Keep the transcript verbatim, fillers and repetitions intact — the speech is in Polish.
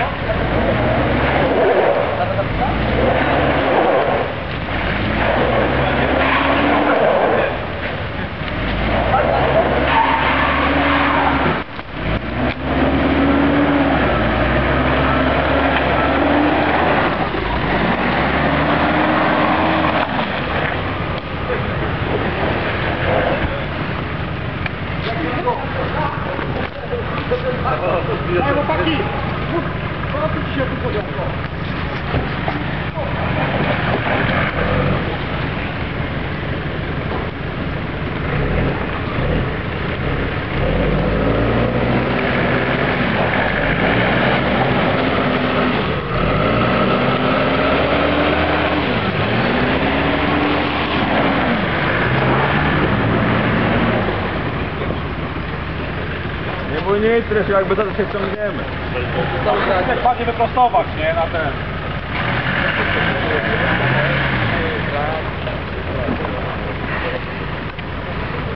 Daj chłopaki! Co tu ci się tu podjąło? Nie bój nic, jakby zaraz się wciągniemy. Chcesz bardziej wyprostować, nie? Na ten.